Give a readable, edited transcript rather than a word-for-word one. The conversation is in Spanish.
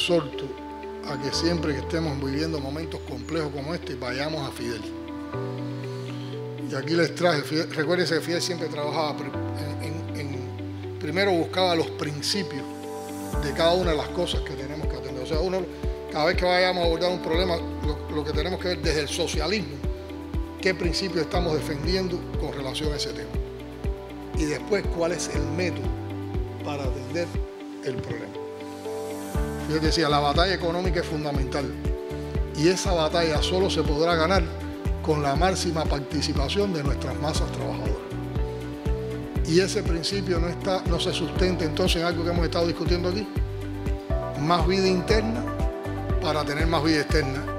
exhorto a que siempre que estemos viviendo momentos complejos como este, vayamos a Fidel. Y aquí les traje, recuérdense que Fidel siempre trabajaba, primero buscaba los principios de cada una de las cosas que tenemos que atender. O sea, cada vez que vayamos a abordar un problema, lo que tenemos que ver desde el socialismo, qué principios estamos defendiendo con relación a ese tema. Y después, cuál es el método para atender el problema. Yo decía, la batalla económica es fundamental. Y esa batalla solo se podrá ganar con la máxima participación de nuestras masas trabajadoras. Y ese principio no se sustenta entonces en algo que hemos estado discutiendo aquí. Más vida interna para tener más vida externa.